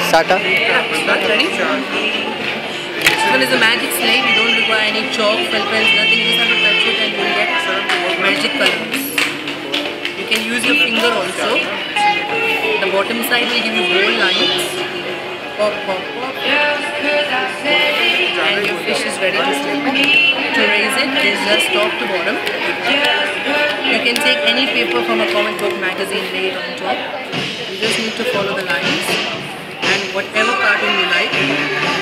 Starter. Ready? This one is a magic slate. You don't require any chalk, felt pens, nothing. You just have to touch it and you'll get magic colors. You can use your finger also. The bottom side will give you bold lines. Pop, pop, pop. And your fish is ready to slip. To raise it is just top to bottom. You can take any paper from a comic book magazine, lay it on top. You just need to follow the lines. And whatever cartoon you like, you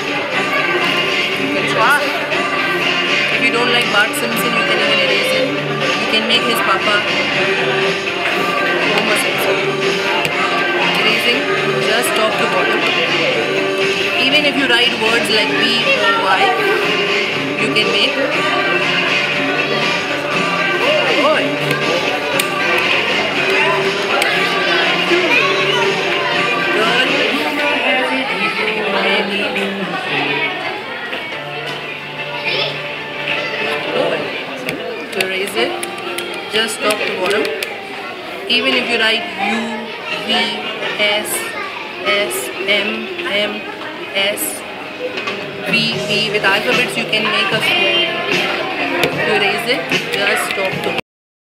can try. If you don't like Bart Simpson, you can even erase it. You can make his papa Homer Simpson. Erasing just top to bottom. Even if you write words like B or Y, you can make. Oh boy. To erase it, just top to bottom. Even if you write U, V, S, S, M, M, S, V, V with alphabets, you can make a square. To erase it, just top to bottom.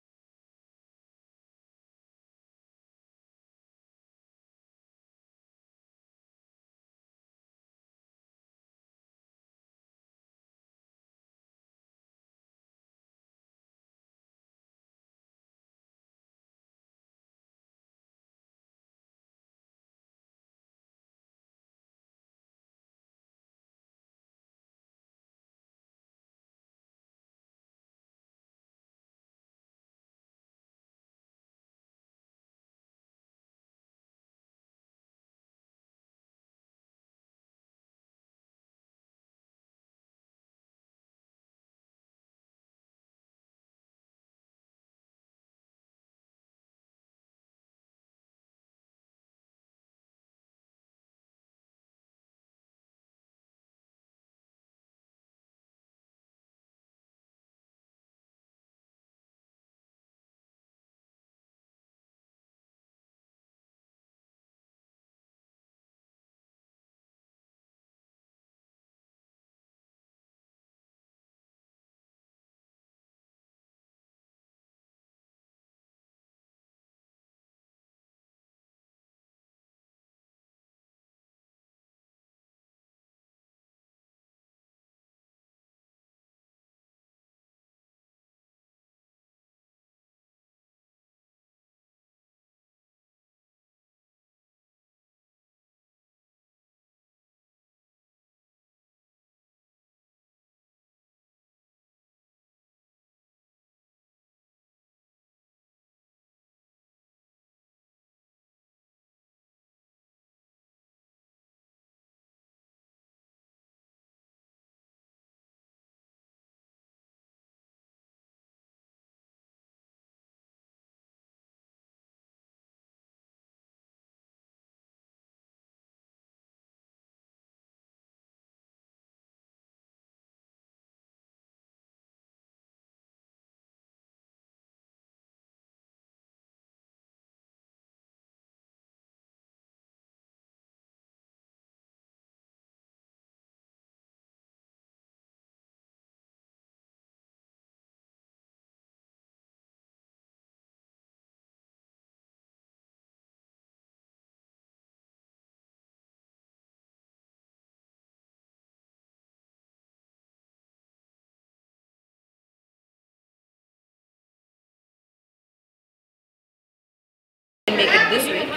Make it this way.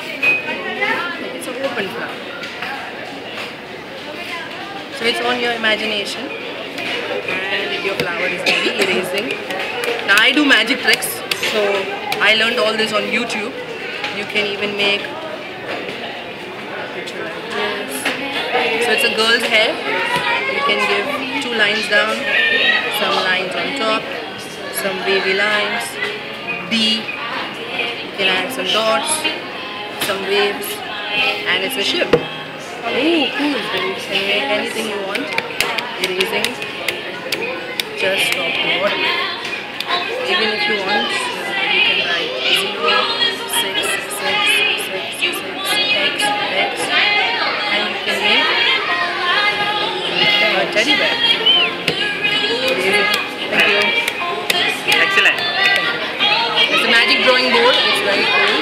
It's an open flower. So it's on your imagination. And your flower is ready, erasing. Now I do magic tricks, so I learned all this on YouTube. You can even make a picture like this. So it's a girl's hair. You can give 2 lines down, some lines on top, some wavy lines, D. You can add some dots, some waves, and it's a ship. Oh, cool. You can make anything you want. Erasing. Just top to bottom. Even if you want, you can write 0, 6, 6, 6, 6, X, X, and you teddy bear. Thank you. Excellent. It's a magic drawing board. It's very cool.